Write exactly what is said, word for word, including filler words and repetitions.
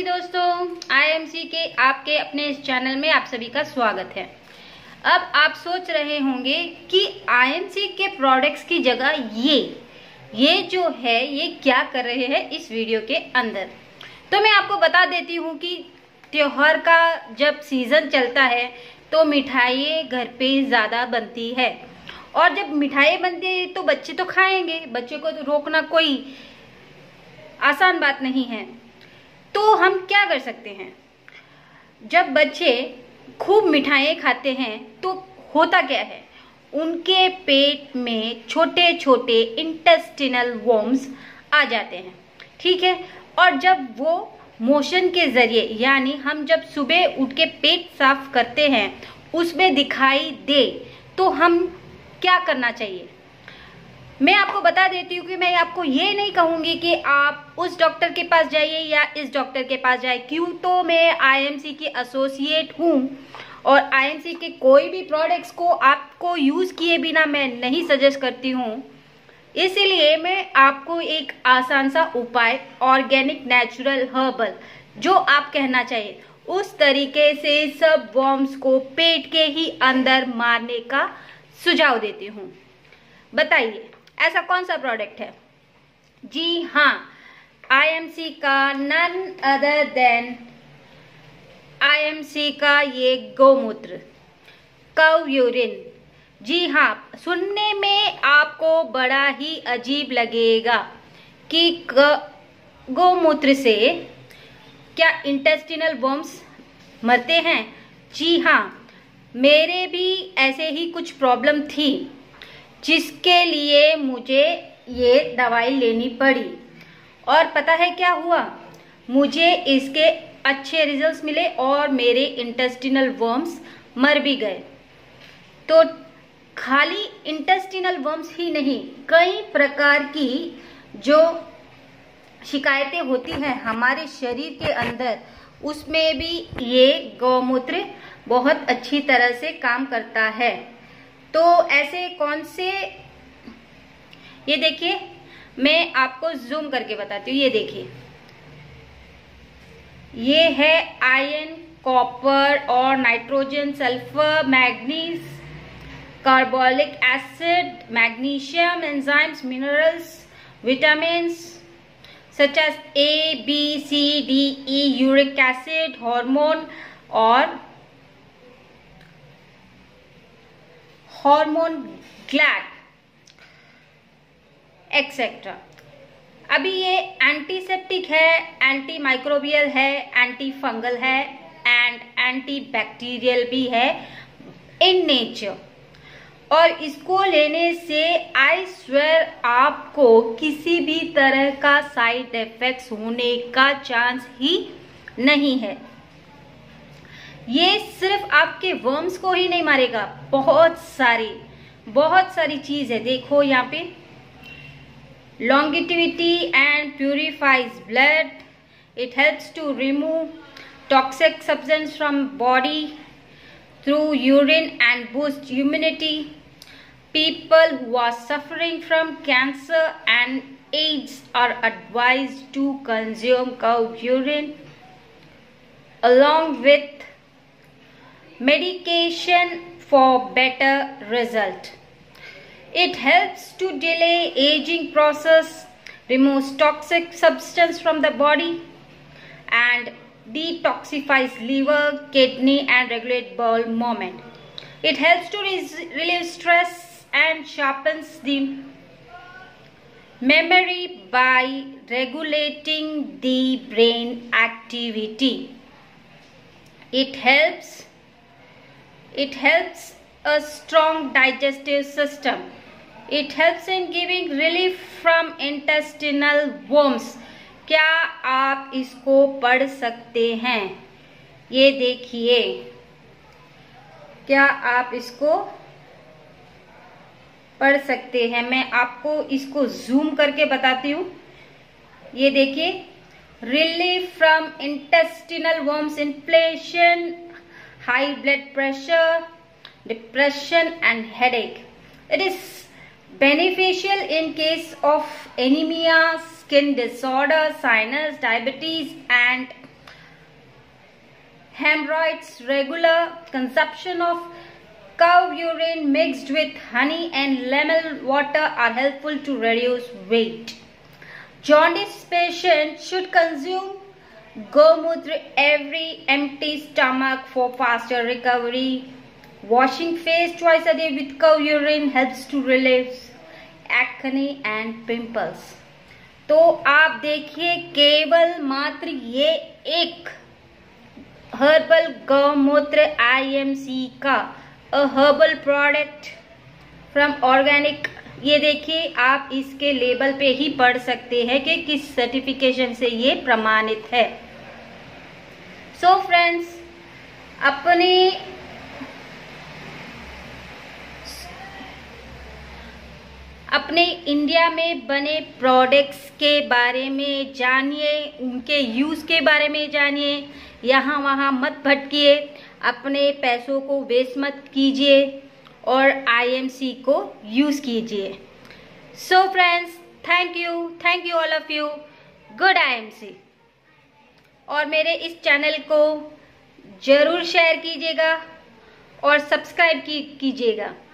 दोस्तों, आईएमसी के आपके अपने इस चैनल में आप सभी का स्वागत है। अब आप सोच रहे होंगे कि आईएमसी के प्रोडक्ट्स की जगह ये ये जो है ये क्या कर रहे हैं इस वीडियो के अंदर। तो मैं आपको बता देती हूँ कि त्योहार का जब सीजन चलता है तो मिठाई घर पे ज़्यादा बनती है, और जब मिठाई बनती है तो बच्चे तो खाएंगे, बच्चे को तो रोकना कोई आसान बात नहीं है। तो हम क्या कर सकते हैं, जब बच्चे खूब मिठाइयाँ खाते हैं तो होता क्या है, उनके पेट में छोटे छोटे इंटेस्टिनल वर्म्स आ जाते हैं, ठीक है। और जब वो मोशन के जरिए, यानी हम जब सुबह उठ के पेट साफ करते हैं उसमें दिखाई दे तो हम क्या करना चाहिए। मैं आपको बता देती हूँ कि मैं आपको ये नहीं कहूँगी कि आप उस डॉक्टर के पास जाइए या इस डॉक्टर के पास जाइए, क्यों तो मैं आईएमसी की एसोसिएट हूँ और आईएमसी के कोई भी प्रोडक्ट्स को आपको यूज़ किए बिना मैं नहीं सजेस्ट करती हूँ। इसीलिए मैं आपको एक आसान सा उपाय, ऑर्गेनिक नेचुरल हर्बल जो आप कहना चाहिए उस तरीके से सब वर्म्स को पेट के ही अंदर मारने का सुझाव देती हूँ। बताइए ऐसा कौन सा प्रोडक्ट है। जी हाँ, आईएमसी का नन अदर देन आईएमसी का ये गौमूत्र, कव यूरिन। जी हाँ, सुनने में आपको बड़ा ही अजीब लगेगा कि गौमूत्र से क्या इंटेस्टिनल वर्म्स मरते हैं। जी हाँ, मेरे भी ऐसे ही कुछ प्रॉब्लम थी जिसके लिए मुझे ये दवाई लेनी पड़ी, और पता है क्या हुआ, मुझे इसके अच्छे रिजल्ट्स मिले और मेरे इंटेस्टिनल वर्म्स मर भी गए। तो खाली इंटेस्टिनल वर्म्स ही नहीं, कई प्रकार की जो शिकायतें होती हैं हमारे शरीर के अंदर, उसमें भी ये गौमूत्र बहुत अच्छी तरह से काम करता है। तो ऐसे कौन से, ये देखिए मैं आपको जूम करके बताती हूँ। ये देखिए, ये है आयरन, कॉपर और nitrogen, sulphur, manganese, carbolic acid, magnesium, enzymes, minerals, vitamins such as A, B, C, D, E, uric acid, hormone और हार्मोन ग्लैड एक्सेट्रा। अभी ये एंटीसेप्टिक है, एंटी माइक्रोबियल है, एंटी फंगल है एंड एंटी बैक्टीरियल भी है in nature. और इसको लेने से आई स्वेयर आपको किसी भी तरह का साइड इफेक्ट्स होने का चांस ही नहीं है। ये सिर्फ आपके वर्म्स को ही नहीं मारेगा, बहुत सारी बहुत सारी चीज है। देखो यहाँ पे, longevity and purifies blood, it helps to remove toxic substance from body through urine and boost immunity. People who are suffering from cancer and AIDS are advised to consume cow urine along with medication for better result. It helps to delay aging process, removes toxic substance from the body and detoxifies liver, kidney and regulate bowel movement. It helps to relieve stress and sharpens the memory by regulating the brain activity. It helps It helps a strong digestive system. It helps in giving relief from intestinal worms. क्या आप इसको पढ़ सकते हैं? ये देखिए, क्या आप इसको पढ़ सकते हैं? मैं आपको इसको जूम करके बताती हूँ। ये देखिए, relief from intestinal worms, inflation, high blood pressure, depression and headache. It is beneficial in case of anemia, skin disorder, sinus, diabetes and hemorrhoids, regular consumption of cow urine mixed with honey and lemon water are helpful to reduce weight. Jaundice patients should consume Gomutra every empty stomach for faster recovery. Washing face twice a day with cow urine helps to relieve acne and pimples. तो आप देखिए, केवल मात्र ये एक herbal गौमूत्र आई M C का a herbal product from organic, ये देखिए आप इसके लेबल पे ही पढ़ सकते हैं कि किस सर्टिफिकेशन से ये प्रमाणित है। सो so फ्रेंड्स, अपने अपने इंडिया में बने प्रोडक्ट्स के बारे में जानिए, उनके यूज़ के बारे में जानिए। यहाँ वहाँ मत भटकिए, अपने पैसों को वेस्ट मत कीजिए और आई एम सी को यूज़ कीजिए। So friends, thank you thank you all of you. Good I M C. और मेरे इस चैनल को ज़रूर शेयर कीजिएगा और सब्सक्राइब की कीजिएगा।